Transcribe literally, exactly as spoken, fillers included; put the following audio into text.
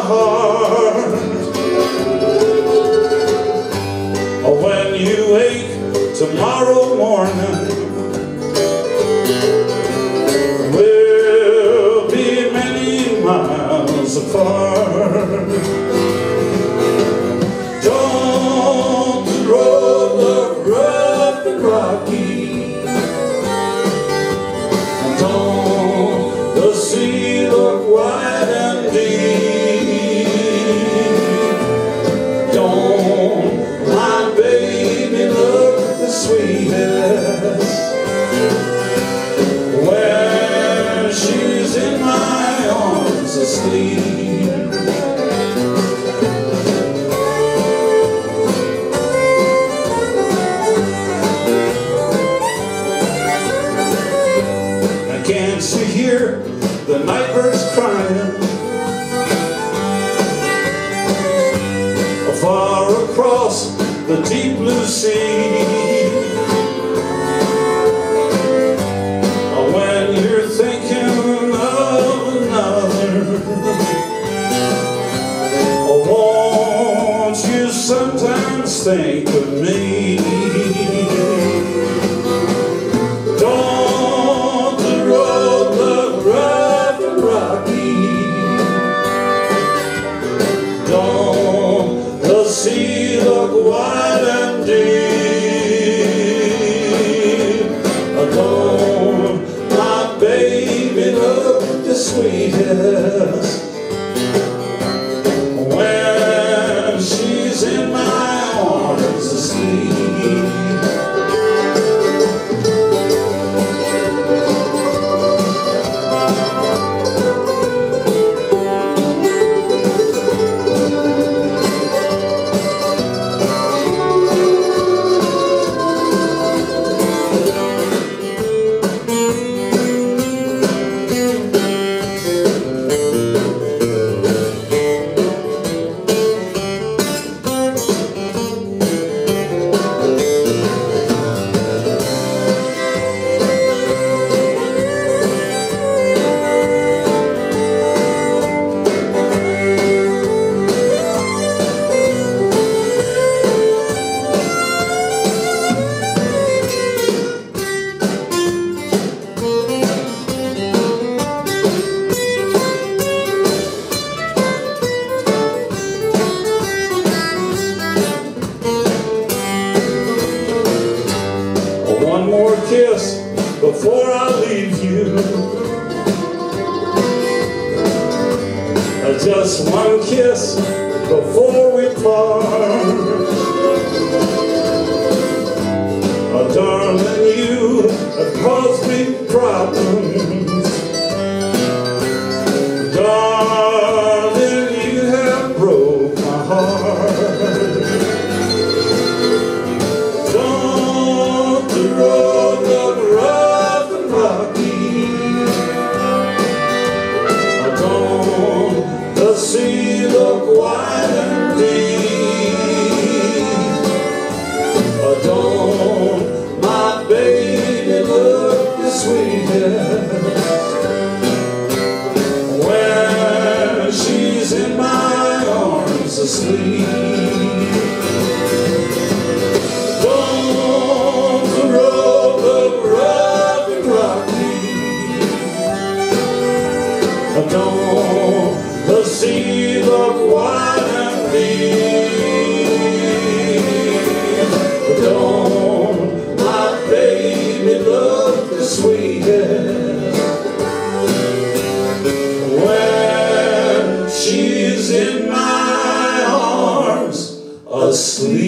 heart. When you wake tomorrow morning, we'll be many miles apart. Don't the road look rough and rocky? Don't the sea look wide and deep? Don't my baby look the sweetest when she's in my arms asleep? Can't you hear the night birds crying far across the deep blue sea? When you're thinking of another, won't you sometimes think of me? See, look wide and deep. Don't my baby look the sweetest when she's in my arms asleep? One more kiss before I leave you. Just one kiss before we part. Oh, darling, you have caused me problems. Darling, you have broke my heart. Don't the road look rough and rocky? Don't the sea look wide and deep? Don't my baby look the sweetest when she's in my arms asleep? Don't the road look rough and rocky? Don't the sea look wide and deep? Don't my baby look the sweetest when she's in my arms asleep?